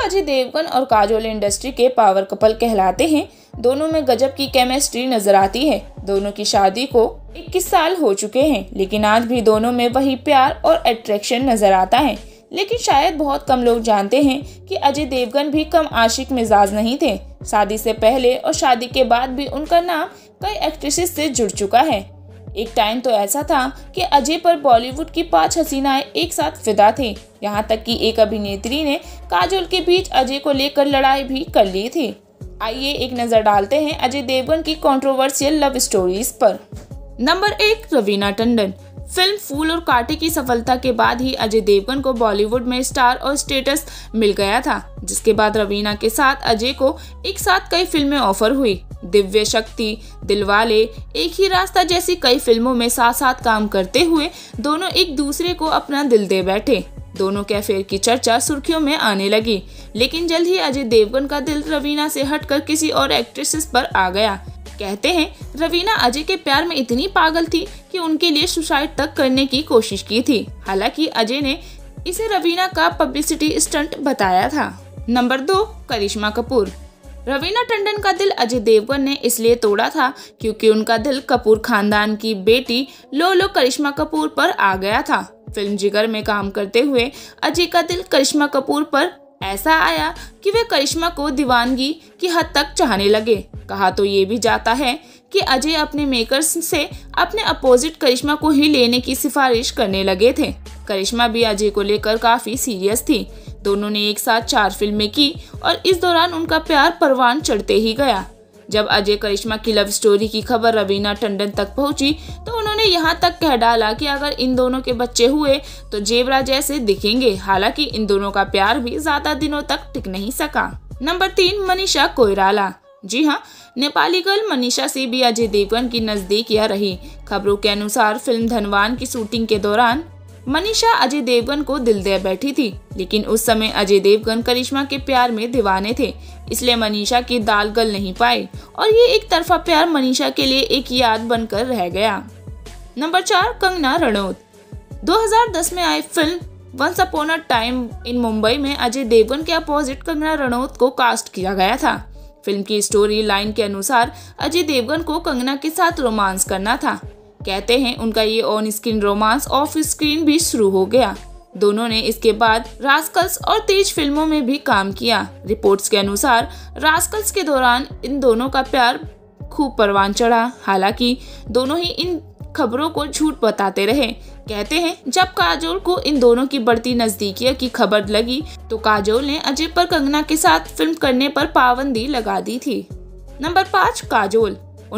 अजय देवगन और काजोल इंडस्ट्री के power couple कहलाते हैं। दोनों में गजब की केमिस्ट्री नजर आती है। दोनों की शादी को 21 साल हो चुके हैं, लेकिन आज भी दोनों में वही प्यार और अट्रैक्शन नजर आता है। लेकिन शायद बहुत कम लोग जानते हैं कि अजय देवगन भी कम आशिक मिजाज नहीं थे। शादी से पहले और शादी के बाद भी उनका नाम कई एक्ट्रेसेस से जुड़ चुका है। एक टाइम तो ऐसा था कि अजय पर बॉलीवुड की 5 हसीनाएं एक साथ फिदा थी। यहाँ तक कि एक अभिनेत्री ने काजोल के बीच अजय को लेकर लड़ाई भी कर ली थी। आइए एक नजर डालते हैं अजय देवगन की कंट्रोवर्शियल लव स्टोरीज पर। नंबर 1, रवीना टंडन। फिल्म फूल और कांटे की सफलता के बाद ही अजय देवगन को बॉलीवुड में स्टार और स्टेटस मिल गया था, जिसके बाद रवीना के साथ अजय को एक साथ कई फिल्में ऑफर हुई। दिव्य शक्ति, दिलवाले, एक ही रास्ता जैसी कई फिल्मों में साथ साथ काम करते हुए दोनों एक दूसरे को अपना दिल दे बैठे। दोनों के अफेयर की चर्चा सुर्खियों में आने लगी, लेकिन जल्द ही अजय देवगन का दिल रवीना से हटकर किसी और एक्ट्रेसेस पर आ गया। कहते हैं रवीना अजय के प्यार में इतनी पागल थी कि उनके लिए सुसाइड तक करने की कोशिश की थी। हालांकि अजय ने इसे रवीना का पब्लिसिटी स्टंट बताया था। नंबर 2, करिश्मा कपूर। रवीना टंडन का दिल अजय देवगन ने इसलिए तोड़ा था क्योंकि उनका दिल कपूर खानदान की बेटी लोलो करिश्मा कपूर पर आ गया था। फिल्म जिगर में काम करते हुए अजय का दिल करिश्मा कपूर पर ऐसा आया कि वे करिश्मा को दीवानगी की हद तक चाहने लगे। कहा तो ये भी जाता है कि अजय अपने मेकर्स से अपने अपोजिट करिश्मा को ही लेने की सिफारिश करने लगे थे। करिश्मा भी अजय को लेकर काफी सीरियस थी। दोनों ने एक साथ 4 फिल्में की और इस दौरान उनका प्यार परवान चढ़ते ही गया। जब अजय करिश्मा की लव स्टोरी की खबर रवीना टंडन तक पहुंची तो उन्होंने यहाँ तक कह डाला कि अगर इन दोनों के बच्चे हुए तो जेबरा जैसे दिखेंगे। हालांकि इन दोनों का प्यार भी ज्यादा दिनों तक टिक नहीं सका। नंबर 3, मनीषा कोइराला। जी हाँ, नेपाली गर्ल मनीषा से भी अजय देवगन की नजदीकियां रही। खबरों के अनुसार फिल्म धनवान की शूटिंग के दौरान मनीषा अजय देवगन को दिल दे बैठी थी, लेकिन उस समय अजय देवगन करिश्मा के प्यार में दीवाने थे, इसलिए मनीषा की दाल गल नहीं पाई और ये एक तरफा प्यार मनीषा के लिए एक याद बनकर रह गया। नंबर 4, कंगना रनौत। 2010 में आई film once upon a time in Mumbai में अजय देवगन के अपोजिट कंगना रनौत को कास्ट किया गया था। फिल्म की स्टोरी लाइन के अनुसार अजय देवगन को कंगना के साथ रोमांस करना था। कहते हैं उनका ये on screen romance off screen भी शुरू हो गया। दोनों ने इसके बाद रास्कल्स और तेज फिल्मों में भी काम किया। रिपोर्ट्स के अनुसार रास्कल्स के दौरान इन दोनों का प्यार खूब परवान चढ़ा। हालांकि दोनों ही इन खबरों को झूठ बताते रहे। कहते हैं जब काजोल को इन दोनों की बढ़ती नजदीकियों की खबर लगी तो काजोल ने अजय पर कंगना के साथ फिल्म करने पर पाबंदी लगा दी थी। नंबर 5, काजोल।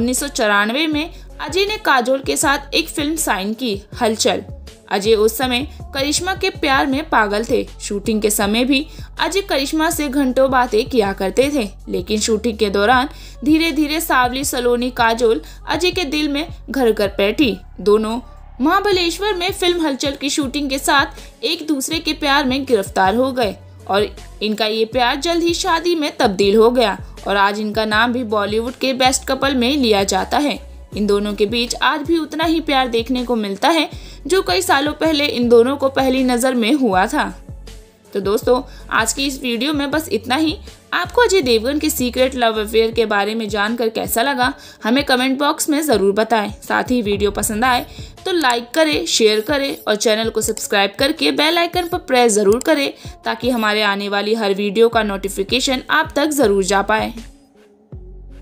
1994 में अजय ने काजोल के साथ एक फिल्म साइन की, हलचल। अजय उस समय करिश्मा के प्यार में पागल थे। शूटिंग के समय भी अजय करिश्मा से घंटों बातें किया करते थे, लेकिन शूटिंग के दौरान धीरे धीरे सावली सलोनी काजोल अजय के दिल में घर कर बैठी। दोनों महाबलेश्वर में फिल्म हलचल की शूटिंग के साथ एक दूसरे के प्यार में गिरफ्तार हो गए और इनका ये प्यार जल्द ही शादी में तब्दील हो गया और आज इनका नाम भी बॉलीवुड के बेस्ट कपल में लिया जाता है। इन दोनों के बीच आज भी उतना ही प्यार देखने को मिलता है जो कई सालों पहले इन दोनों को पहली नजर में हुआ था। तो दोस्तों, आज की इस वीडियो में बस इतना ही। आपको अजय देवगन के सीक्रेट लव अफेयर के बारे में जानकर कैसा लगा हमें कमेंट बॉक्स में ज़रूर बताएं। साथ ही वीडियो पसंद आए तो लाइक करें, शेयर करें और चैनल को सब्सक्राइब करके बेल आइकन पर प्रेस ज़रूर करें ताकि हमारे आने वाली हर वीडियो का नोटिफिकेशन आप तक ज़रूर जा पाए।